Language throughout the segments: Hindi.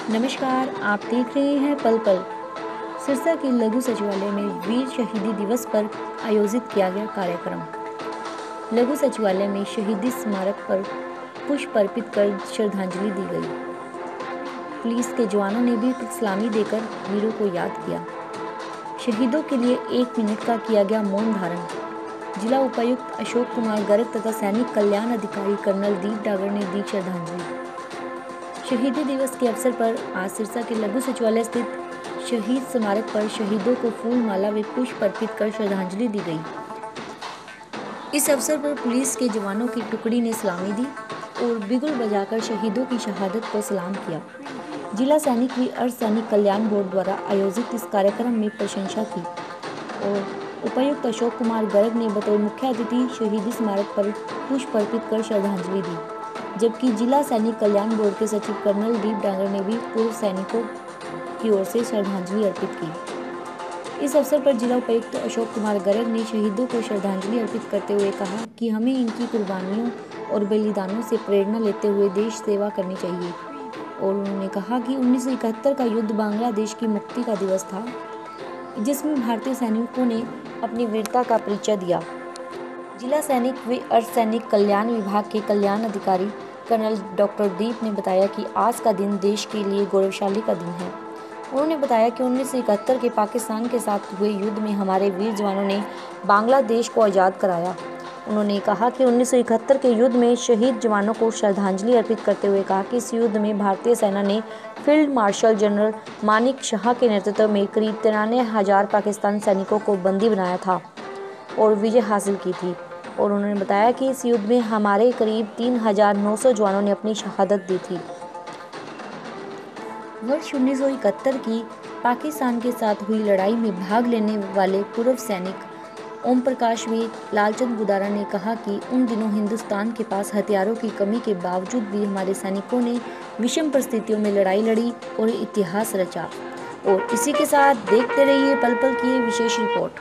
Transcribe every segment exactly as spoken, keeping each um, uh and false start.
नमस्कार, आप देख रहे हैं पल पल। सिरसा के लघु सचिवालय में वीर शहीदी दिवस पर आयोजित किया गया कार्यक्रम। लघु सचिवालय में शहीदी स्मारक पर पुष्प अर्पित कर श्रद्धांजलि दी गई। पुलिस के जवानों ने भी सलामी देकर वीरों को याद किया। शहीदों के लिए एक मिनट का किया गया मौन धारण। जिला उपायुक्त अशोक कुमार गर्ग तथा सैनिक कल्याण अधिकारी कर्नल दीप डागर ने दी श्रद्धांजलि। शहीदी दिवस के अवसर पर आज सिरसा के लघु सचिवालय स्थित शहीद स्मारक पर शहीदों को फूल माला व पुष्प अर्पित कर श्रद्धांजलि दी गई। इस अवसर पर पुलिस के जवानों की टुकड़ी ने सलामी दी और बिगुल बजाकर शहीदों की शहादत को सलाम किया। जिला सैनिक व अर्धसैनिक कल्याण बोर्ड द्वारा आयोजित इस कार्यक्रम में प्रशंसा की और उपायुक्त अशोक कुमार गर्ग ने बतौर मुख्य अतिथि शहीदी स्मारक पर पुष्प अर्पित कर श्रद्धांजलि दी, जबकि जिला सैनिक कल्याण बोर्ड के सचिव कर्नल दीप डागर ने भी पूर्व सैनिकों की ओर से श्रद्धांजलि अर्पित की। इस अवसर पर जिला उपायुक्त अशोक कुमार गर्ग ने शहीदों को श्रद्धांजलि अर्पित करते हुए कहा कि हमें इनकी कुर्बानियों और बलिदानों से प्रेरणा लेते हुए देश सेवा करनी चाहिए। और उन्होंने कहा कि उन्नीस सौ इकहत्तर का युद्ध बांग्लादेश की मुक्ति का दिवस था, जिसमें भारतीय सैनिकों ने अपनी वीरता का परिचय दिया। जिला सैनिक व अर्धसैनिक कल्याण विभाग के कल्याण अधिकारी कर्नल डॉक्टर दीप ने बताया कि आज का दिन देश के लिए गौरवशाली का दिन है। उन्होंने बताया कि उन्नीस सौ इकहत्तर के पाकिस्तान के साथ हुए युद्ध में हमारे वीर जवानों ने बांग्लादेश को आज़ाद कराया। उन्होंने कहा कि उन्नीस सौ इकहत्तर के युद्ध में शहीद जवानों को श्रद्धांजलि अर्पित करते हुए कहा कि इस युद्ध में भारतीय सेना ने field marshal general Manekshaw के नेतृत्व में करीब तिरानवे हजार पाकिस्तानी सैनिकों को बंदी बनाया था और विजय हासिल की थी। और उन्होंने बताया कि इस युद्ध में हमारे करीब तीन हजार नौ सौ जवानों ने अपनी शहादत दी थी। वर्ष उन्नीस सौ इकहत्तर की पाकिस्तान के साथ हुई लड़ाई में भाग लेने वाले पूर्व सैनिक ओम प्रकाश वीर लालचंद गुदारा ने कहा कि उन दिनों हिंदुस्तान के पास हथियारों की कमी के बावजूद भी हमारे सैनिकों ने विषम परिस्थितियों में लड़ाई लड़ी और इतिहास रचा। और इसी के साथ देखते रहिए पल पल की ये विशेष रिपोर्ट।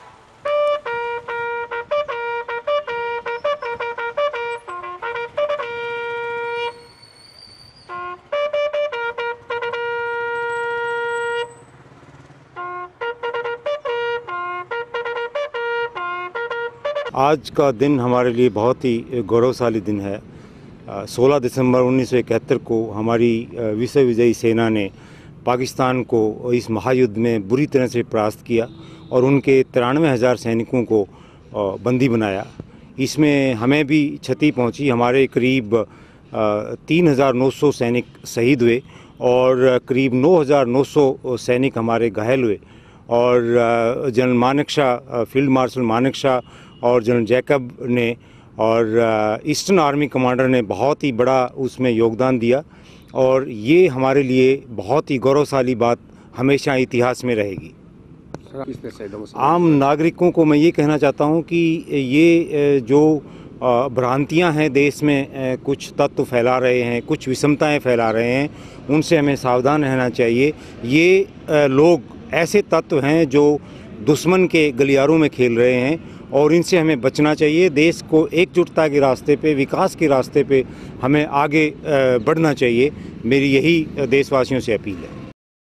आज का दिन हमारे लिए बहुत ही गौरवशाली दिन है। सोलह दिसंबर उन्नीस सौ इकहत्तर को हमारी विश्व विजयी सेना ने पाकिस्तान को इस महायुद्ध में बुरी तरह से परास्त किया और उनके तिरानवे हज़ार सैनिकों को बंदी बनाया। इसमें हमें भी क्षति पहुंची। हमारे करीब तीन हज़ार नौ सौ सैनिक शहीद हुए और करीब नौ हज़ार नौ सौ सैनिक हमारे घायल हुए। और general Manekshaw, field marshal Manekshaw और जनरल जैकब ने और ईस्टर्न आर्मी कमांडर ने बहुत ही बड़ा उसमें योगदान दिया और ये हमारे लिए बहुत ही गौरवशाली बात हमेशा इतिहास में रहेगी। आम नागरिकों को मैं ये कहना चाहता हूँ कि ये जो भ्रांतियाँ हैं देश में, कुछ तत्व फैला रहे हैं, कुछ विषमताएं फैला रहे हैं, उनसे हमें सावधान रहना चाहिए। ये लोग ऐसे तत्व हैं जो दुश्मन के गलियारों में खेल रहे हैं और इनसे हमें बचना चाहिए। देश को एकजुटता के रास्ते पे, विकास के रास्ते पे हमें आगे बढ़ना चाहिए। मेरी यही देशवासियों से अपील है।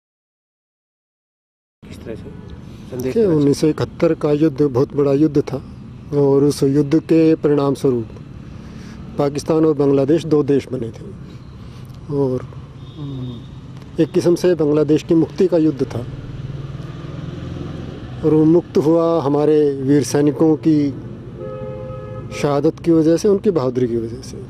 किस तरह से उन्नीस सौ इकहत्तर का युद्ध बहुत बड़ा युद्ध था और उस युद्ध के परिणाम स्वरूप पाकिस्तान और बांग्लादेश दो देश बने थे और एक किस्म से बांग्लादेश की मुक्ति का युद्ध था और वो मुक्त हुआ हमारे वीर सैनिकों की शहादत की वजह से, उनकी बहादुरी की वजह से।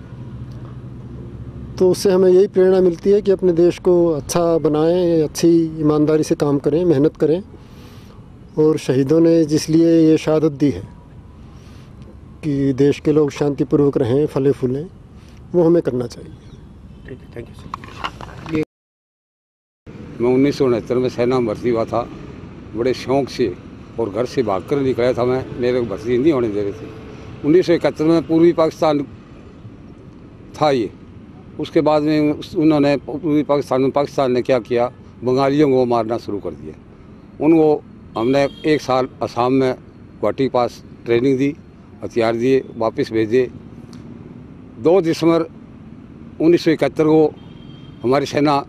तो उससे हमें यही प्रेरणा मिलती है कि अपने देश को अच्छा बनाएं, अच्छी ईमानदारी से काम करें, मेहनत करें। और शहीदों ने जिस लिए ये शहादत दी है कि देश के लोग शांतिपूर्वक रहें, फले फूलें, वो हमें करना चाहिए। Thank you sir. मैं उन्नीस सौ उनहत्तर में सेना में भर्ती हुआ था, बड़े शौक़ से, और घर से भाग कर निकला था मैं, मेरे को भर्ती नहीं होने दे रहे थे। उन्नीस सौ इकहत्तर में पूर्वी पाकिस्तान था ये। उसके बाद में उन्होंने पूर्वी पाकिस्तान में पाकिस्तान ने क्या किया, बंगालियों को मारना शुरू कर दिया। उनको हमने एक साल असम में गुवाहाटी के पास ट्रेनिंग दी, हथियार दिए, वापस भेजे। दो दिसंबर उन्नीस सौ इकहत्तर को हमारी सेना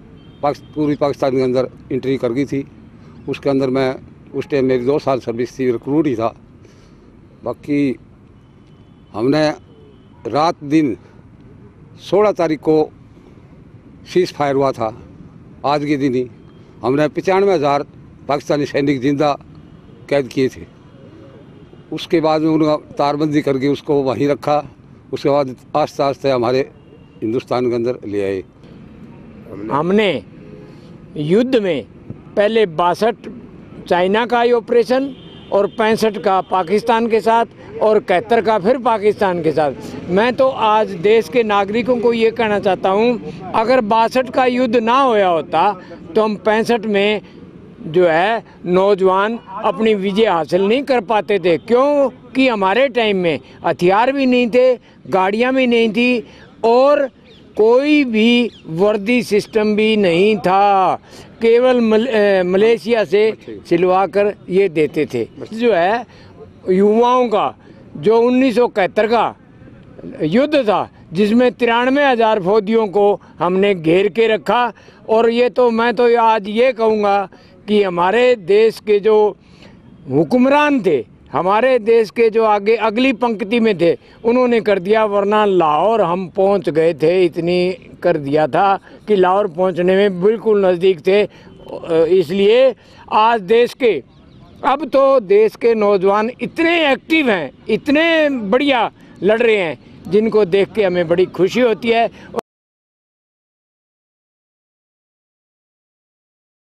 पाक, पूर्वी पाकिस्तान के अंदर एंट्री कर गई थी। उसके अंदर मैं उस टाइम मेरी दो साल सर्विस थी, रिक्रूट ही था। बाकी हमने रात दिन सोलह तारीख को सीज फायर हुआ था, आज के दिन ही हमने पचानवे हज़ार पाकिस्तानी सैनिक जिंदा कैद किए थे। उसके बाद में उनका तारबंदी करके उसको वहीं रखा। उसके बाद आस्ते आस्ते हमारे हिंदुस्तान के अंदर ले आए। हमने युद्ध में पहले बासठ चाइना का ही ऑपरेशन और पैंसठ का पाकिस्तान के साथ और इकहत्तर का फिर पाकिस्तान के साथ। मैं तो आज देश के नागरिकों को ये कहना चाहता हूँ, अगर बासठ का युद्ध ना होया होता तो हम पैंसठ में जो है नौजवान अपनी विजय हासिल नहीं कर पाते थे, क्योंकि हमारे टाइम में हथियार भी नहीं थे, गाड़ियाँ भी नहीं थी और कोई भी वर्दी सिस्टम भी नहीं था। केवल मल, मलेशिया से सिलवा कर ये देते थे। जो है युवाओं का जो उन्नीस सौ इकहत्तर का युद्ध था, जिसमें तिरानवे हज़ार फौजियों को हमने घेर के रखा। और ये तो मैं तो आज ये कहूँगा कि हमारे देश के जो हुक्मरान थे, हमारे देश के जो आगे अगली पंक्ति में थे, उन्होंने कर दिया, वरना लाहौर हम पहुंच गए थे, इतनी कर दिया था कि लाहौर पहुंचने में बिल्कुल नज़दीक थे। इसलिए आज देश के अब तो देश के नौजवान इतने एक्टिव हैं, इतने बढ़िया लड़ रहे हैं, जिनको देख के हमें बड़ी खुशी होती है।